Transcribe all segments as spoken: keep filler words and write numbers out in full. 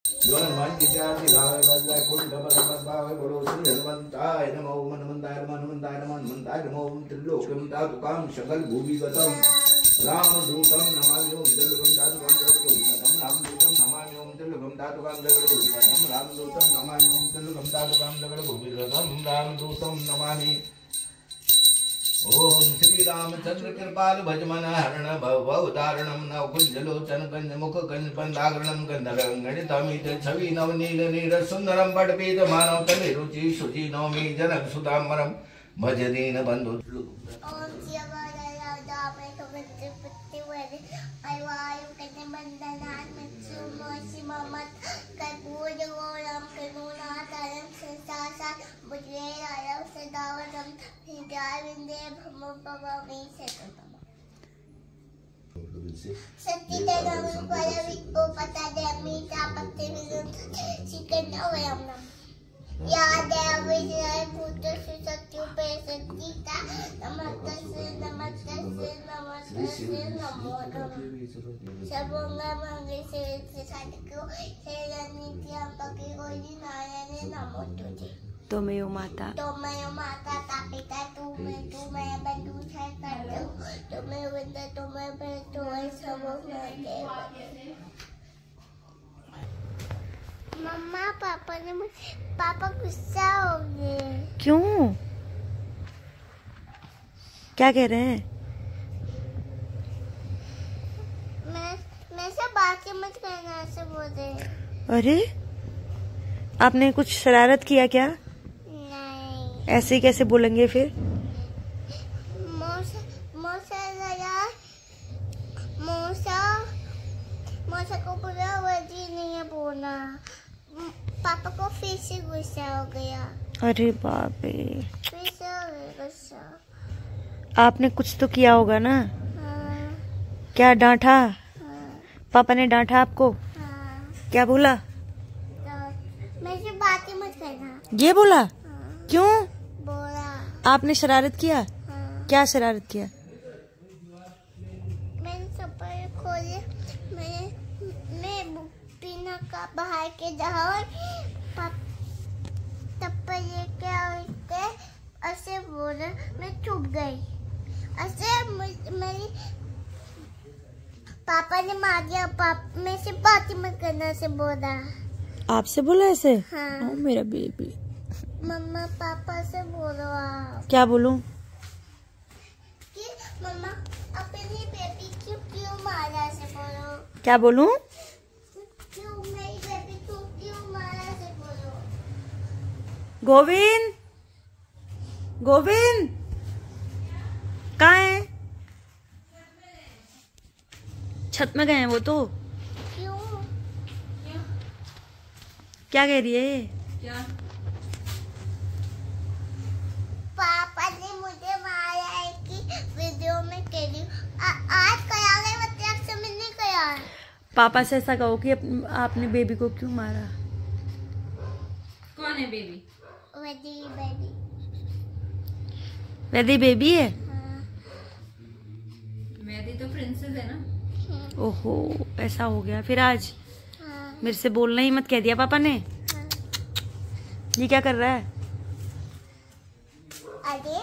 हनुमंताय नमो हनुमंताय नमो हनुमंताय नमो हनुमंताय नमो त्रिलोक्यं तातुकां सकल भूमिगतं रामदूतं नमामि ओम त्रिलोक्यं तातुकां सकल भूमिगतं रामदूतं नमामि ओम त्रिलोक्यं तातुकां सकल भूमिगतं रामदूतं नमामि ओम त्रिलोक्यं तातुकां सकल भूमिगतं रामदूतं नमामि ओम श्री रामचंद्र कृपाल भजमन हरण भव उदाहरणम नव कुंजलोचन कंज मुख कंज पंदागरणम गंधर्व गणितमित छवि नव नील नीर सुंदरम बड़पीत मानव कलि रुचि शुचि नवमी जनक सुतामरम भज दीन बंधु ओम शिवाय तो गति पत्ते वाले आयु कने बंदनान मच्छु मोसी ममत कर्पूर गोरम करुणा तरम संसासा बुझे आयु सदावरम हिदाय विंदे भमो भवमी सेतम सत्य तेरम परविको पता दे मीता पत्ते विरुद्ध चिकन अवयम या देवी जय भूत सत्य पे सत्ता नमस्ते नमस्ते नमस्ते नमो सर्वंगा मंगे से साधको हे नित्यं पके कोई नारायण नमो तुझे तोमेयो माता तोमेयो माता तापिता तू मैं तू मैं बंधु है करते तो मैं बंदा तो मैं पे तो सब मैं मम्मा पापा ने पापा गुस्सा हो गए। क्यों? क्या कह रहे हैं? मैं मैं से बात मत करना ऐसे बोल रहे। अरे आपने कुछ शरारत किया क्या? नहीं। ऐसे कैसे बोलेंगे फिर? मौसा मौसा लगा मौसा मौसा को पूरा वर्दी नहीं है बोलना। पापा को फिर से गुस्सा हो गया। अरे बाप रे, फिर से हो गया गुस्सा। आपने कुछ तो किया होगा ना? हाँ। क्या डांटा? हाँ। पापा ने डांटा आपको? हाँ। क्या बोला? तो मेरे से बातें मत करना। ये बोला? हाँ। क्यों? बोला। आपने शरारत किया? हाँ। क्या शरारत किया? मैंने चप्पल खोले, मैं मैं बिना का बाहर के जाऊँ चप्पल लेके आके ऐसे बोला, मैं चुप गई। ऐसे मेरी पापा ने मार दिया। पापा मैं से बात मत करना से बोला। आपसे बोला ऐसे? हाँ। ओ मेरा बेबी। मम्मा पापा से बोलो आप। क्या बोलूं? कि मम्मा अपनी बेबी क्यों क्यों मारा से बोलो। क्या बोलूं? क्यों मेरी बेबी क्यों क्यों मारा से बोलो। गोविंद, गोविंद कहाँ है? छत में गए हैं वो तो। क्यों? क्या कह रही है ये? क्या? पापा ने मुझे मारा है कि वीडियो में कह रही हूँ। आज करागे मतलब से मैंने करा। पापा से ऐसा कहो कि आपने बेबी को क्यों मारा? कौन है बेबी? वेदी बेबी। वेदी बेबी है? हाँ। वेदी तो प्रिंसेस है ना। ओहो, ऐसा हो गया फिर आज। हाँ। मेरे से बोलना ही मत कह दिया पापा ने। हाँ। ये क्या कर रहा है? अरे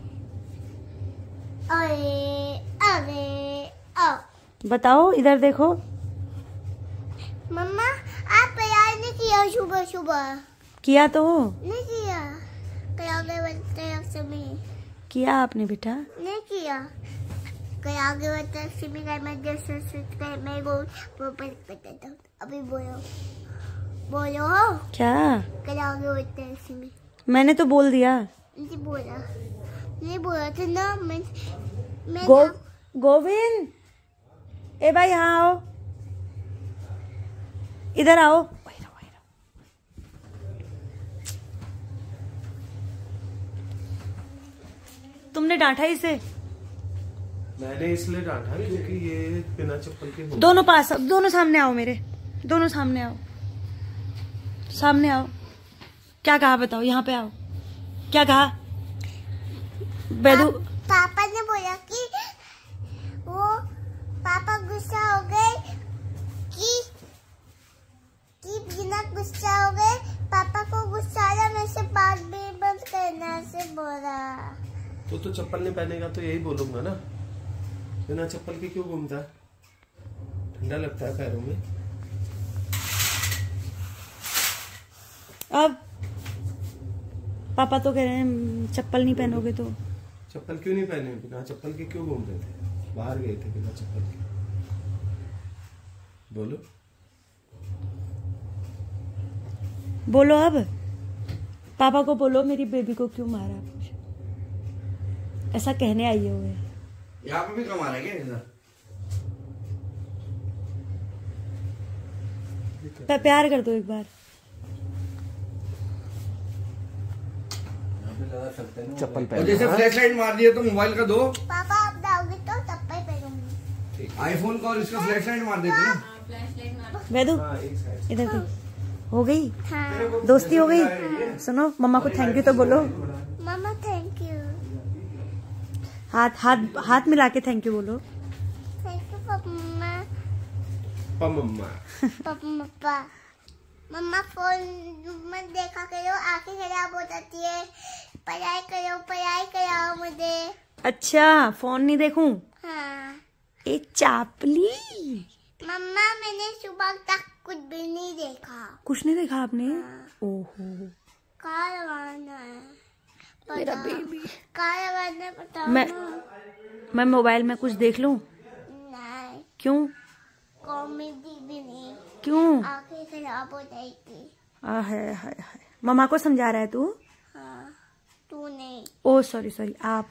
अरे अरे ओ बताओ, इधर देखो। मम्मा आप प्यार नहीं किया सुबह सुबह? किया तो नहीं किया। करागे बनते से में किया आपने बेटा। नहीं किया। करागे बनते से में मैं जैसे सोच मैं वो वो बता दो। अभी बोलो बोलो। क्या? करागे बनते से में मैंने तो बोल दिया। नहीं बोला नहीं बोला था ना। मैं मैं गो गोविंद, ए भाई यहाँ आओ, इधर आओ। तुमने डांटा इसे? मैंने इसलिए डांटा क्योंकि ये बिना चप्पल के हो। दोनों पास, दोनों सामने आओ मेरे, दोनों सामने आओ, सामने आओ। क्या कहा बताओ, यहाँ पे आओ। क्या कहा? बेदू पापा ने बोला कि वो पापा गुस्सा हो गए कि कि गुस्सा हो गए, पापा को गुस्सा आ रहा, मेरे से बात भी बंद करना से बोला। तो तो चप्पल नहीं पहनेगा तो यही बोलूंगा ना, बिना चप्पल के क्यों घूमता है? ठंडा लगता है पैरों में। अब पापा तो कह रहे हैं चप्पल नहीं पहनोगे तो। चप्पल क्यों नहीं पहने? बिना चप्पल के क्यों घूम रहे थे? बाहर गए थे बिना चप्पल के। बोलो बोलो अब पापा को बोलो मेरी बेबी को क्यों मारा, ऐसा कहने आई हुए हैं। यहाँ पे भी कमा रहे क्या इधर? प- प्यार कर दो एक बार। चप्पल और पहन। जैसे फ्लैश लाइट मार दिए तो मोबाइल का दो, पापा आप जाओगे तो चप्पल पहनूंगी। आईफोन का और इसका फ्लैश लाइट मार देते ना। फ्लैश लाइट मार। वैदू हाँ, एक साइड। इधर देख, हो गई हाँ दोस्ती हो गई। सुनो मम्मा को थैंक यू तो बोलो। मम्मा थैंक यू। हाथ हाथ हाथ मिला के थैंक यू बोलो। थैंक यू मम्मा। मम्मा पापा मम्मा फोन मत देखा करो, आंखें खराब हो जाती है। पढ़ाई करो, पढ़ाई कराओ मुझे। अच्छा फोन नहीं देखूं? हाँ एक चापली। मम्मा मैंने सुबह तक कुछ भी नहीं देखा। कुछ नहीं देखा आपने? ओहो कहाँ लगाना है? मेरा बताओ। बेबी। कहाँ लगाना है बताओ मैं ना। मैं मोबाइल में कुछ देख लूं? नहीं क्यों कॉमेडी भी नहीं, क्यों? आंखें खराब हो जाएगी। आ, है, है, है। मम्मा को समझा रहा है तू? हाँ तू नहीं, ओ सॉरी सॉरी आप।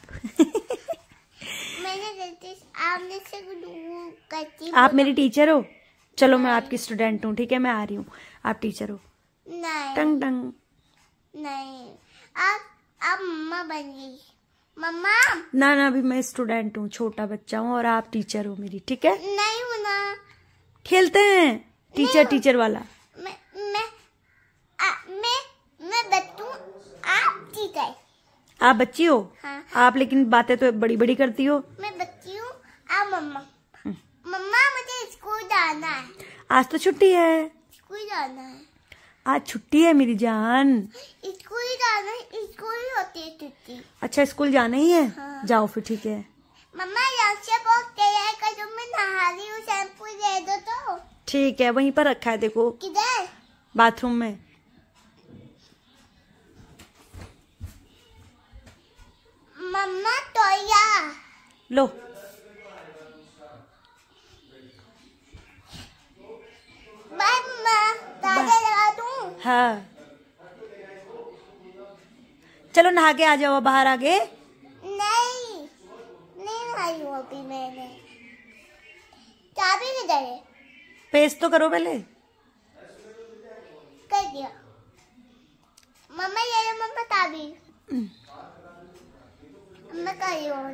मैंने गलती से आपने से दूर करती। आप मेरी टीचर हो? चलो मैं आपकी स्टूडेंट हूँ, ठीक है मैं आ रही हूँ, आप टीचर हो। नहीं टंग टंग। नहीं आप आप मम्मा बन गई। मम्मा ना ना अभी मैं स्टूडेंट हूँ, छोटा बच्चा हूँ और आप टीचर हो मेरी, ठीक है? नहीं हूँ ना। खेलते हैं टीचर टीचर वाला। मैं मैं आ, मैं मैं बच्चू, आप ठीक है। आप बच्ची हो? हाँ आप लेकिन बातें तो बड़ी बड़ी करती हो। मैं बच्ची हूँ, आप मम्मा। मम्मा मुझे स्कूल जाना है। आज तो छुट्टी है। स्कूल जाना है। आज छुट्टी है मेरी जान। स्कूल जाना है, स्कूल ही होती है छुट्टी। अच्छा स्कूल जाना ही है? हाँ। जाओ फिर ठीक है। मम्मा यहाँ से बहुत तैयार कर दो, मैं नहा रही हूँ, शैम्पू दे दो तो। ठीक है वहीं पर रखा है देखो, किधर? बाथरूम में। मम्मा तोया लो बाय मम्मा, ताजा लगा दूँ? हाँ चलो नहा के आ जाओ बाहर आगे। नहीं नहीं नहाई हूँ अभी मैंने। चाबी किधर है? पेस्ट तो करो पहले। कर दिया। मम्मा ये लो मम्मा चाबी। मैं कर रही हूँ।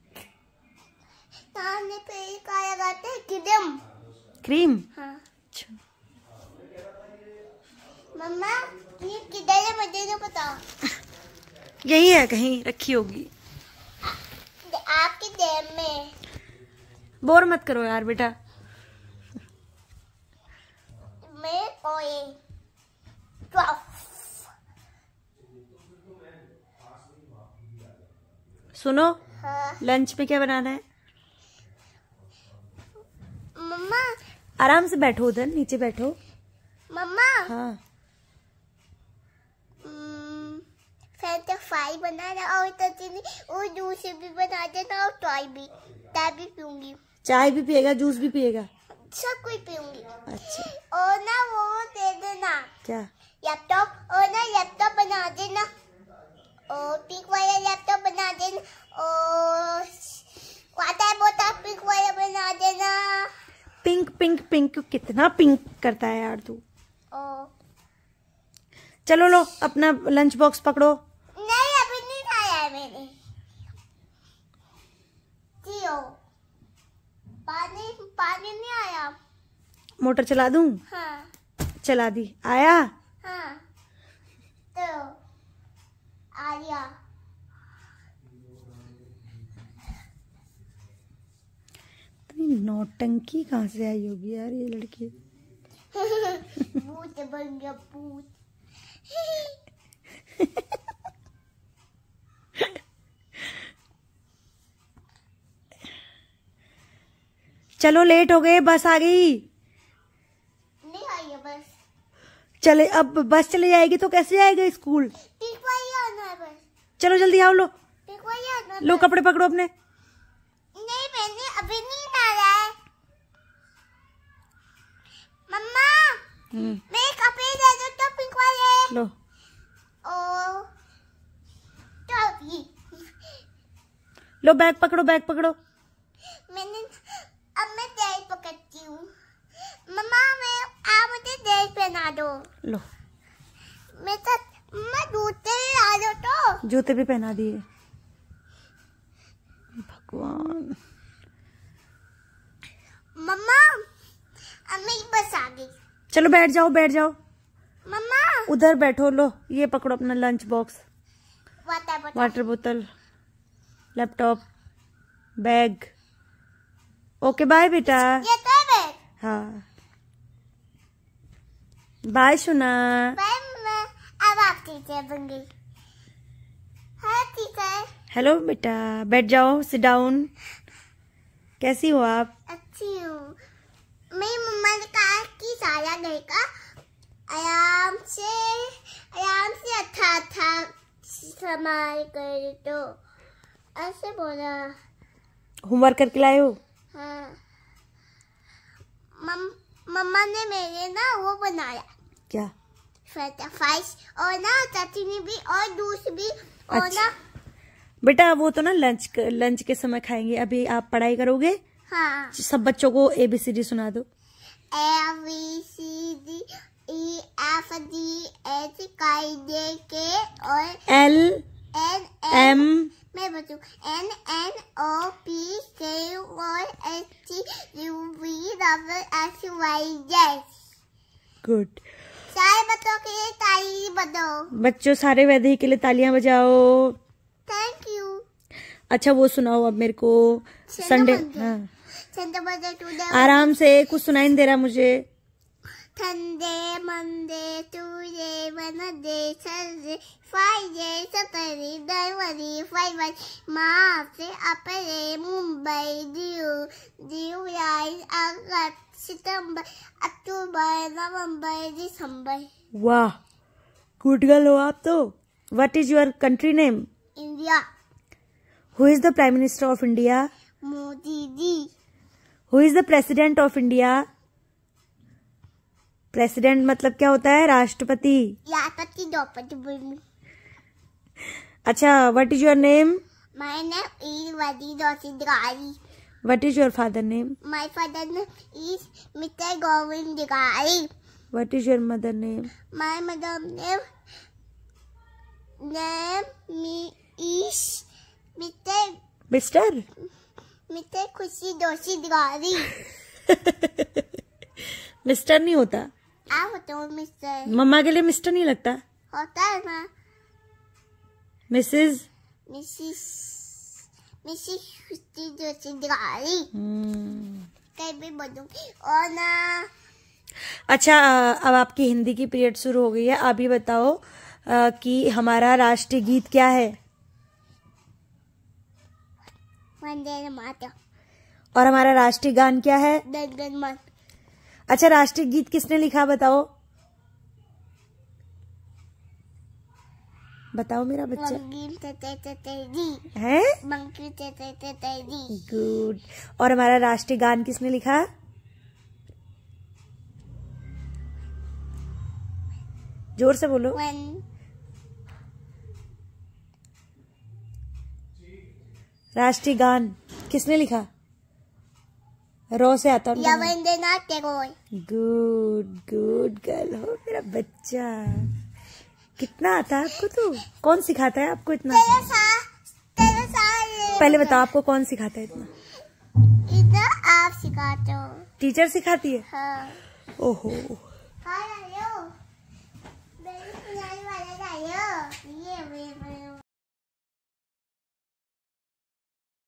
सामने पे का लगाते हैं क्रीम। क्रीम? हाँ अच्छा मम्मा ये किधर है मुझे तो बताओ। यही है कहीं रखी होगी। आपके जेब में। बोर मत करो यार बेटा। मैं कोई सुनो हाँ लंच में क्या बनाना है? मम्मा आराम से बैठो, उधर नीचे बैठो। मम्मा हाँ फ्रेंच फ्राई बनाना और तचनी और जूस भी बना देना और चाय भी, चाय भी पीऊंगी। चाय भी पिएगा, जूस भी पिएगा? सब कुछ पीऊंगी। अच्छा और ना वो दे देना क्या? लैपटॉप, और ना लैपटॉप बना देना, और पिंक वाला लैपटॉप बना देना, और वाटर बोतल पिंक वाला बना देना। पिंक पिंक पिंक कितना पिंक करता है यार तू। और चलो लो अपना लंच बॉक्स पकड़ो। नहीं अभी नहीं खाया है मैंने। जियो पानी पानी नहीं आया। मोटर चला दूं? हाँ चला दी। आया? हाँ तो आया। इतनी नौटंकी कहाँ से आई होगी यार ये लड़की। भूत बन गया भूत। चलो लेट हो गए, बस आ गई। नहीं आई है बस। चले, अब बस चले जाएगी तो कैसे जाएगा स्कूल? पिकवाई आना है बस। चलो जल्दी आओ, लो पिकवाई आना है लो बस। कपड़े पकड़ो अपने। नहीं मैंने अभी नहीं डाला है। मम्मा हम्म, मेरे कपड़े दे दो तो पिकवाई। लो ओ टॉपी। लो बैग पकड़ो, बैग पकड़ो। मैंने अब मैं ड्रेस पकड़ती हूँ। मम्मा मैं आप मुझे ड्रेस पहना दो। लो मैं तो मैं जूते आ दो तो। जूते भी पहना दिए। भगवान। मम्मा अब मेरी बस आ गई। चलो बैठ जाओ, बैठ जाओ, मम्मा उधर बैठो। लो ये पकड़ो अपना lunch box, water bottle. Water बोतल, लैपटॉप, बैग। ओके बाय बेटा। ये तो है बैग। हाँ बाय सुना। बाय मम्मा। अब आप टीचर बन गई। हाँ टीचर। हेलो बेटा, बैठ जाओ, सिट डाउन। कैसी हो आप? अच्छी हूँ। मेरी मम्मा ने कहा कि सारा घर का आराम से आराम से अच्छा अच्छा संभाल कर तो ऐसे बोला। होमवर्क करके लाए हो? हाँ मम मम्मा ने मेरे ना वो बनाया क्या? फटाफाइस और ना चटनी भी और दूध भी और अच्छा। ना। बेटा वो तो ना लंच लंच के समय खाएंगे, अभी आप पढ़ाई करोगे। हाँ सब बच्चों को ए बी सी डी सुना दो। A B C D E F D H I J K और एल एन एम मैं बचू N N O P Q R S T U V double X Y Z. Good. सारे बच्चों के लिए ताली बजाओ। बच्चों सारे वैदेही के लिए तालियां बजाओ। Thank you. अच्छा वो सुनाओ अब मेरे को। संडे। हाँ संडे मंडे टुडे आराम से, कुछ सुनाई नहीं दे रहा मुझे। Sunday Monday today Wednesday Thursday Friday Saturday जनवरी फरवरी मार्च अप्रैल मुंबई जून जुलाई अगस्त सितंबर अक्टूबर नवंबर दिसंबर। वाह गुड गर्ल हो आप तो। What is your country name? India. Who is the prime minister of India? Modi ji. Who is the president of India? President मतलब क्या होता है? राष्ट्रपति। राष्ट्रपति द्रौपदी मुर्मू। अच्छा what is your name? My name is Wazir Digari. What is your father name? My father name is Mister Govind Digari. What is your mother name? My mother name name me is Mister Mister Mister Khushi Joshi Digari. Mister नहीं होता। आप बताओ mister मम्मा के लिए mister नहीं लगता। होता है ना। मिसेज। मिसिस मिसिस खुशी जोशी दिगारी। हम्म। कहीं भी बनूंगी और ना। अच्छा अब आपकी हिंदी की पीरियड शुरू हो गई है। आप ये बताओ अ, कि हमारा राष्ट्रीय गीत क्या है? वंदे मातरम। और हमारा राष्ट्रीय गान क्या है? गण गण मन। अच्छा राष्ट्रीय गीत किसने लिखा बताओ? बताओ मेरा बच्चा। मंगील तते तते जी। है मंगील तते तते जी। गुड। और हमारा राष्ट्रीय गान किसने लिखा? जोर से बोलो। वन राष्ट्रीय गान किसने लिखा? रो से आता है। Rabindranath Tagore. Good good girl हो मेरा बच्चा। कितना आता है आपको? तो कौन सिखाता है आपको इतना? तेरे साथ तेरे साथ पहले बताओ आपको कौन सिखाता है इतना? इधर आप सिखाते हो। टीचर सिखाती है? हाँ। ओहो हाँ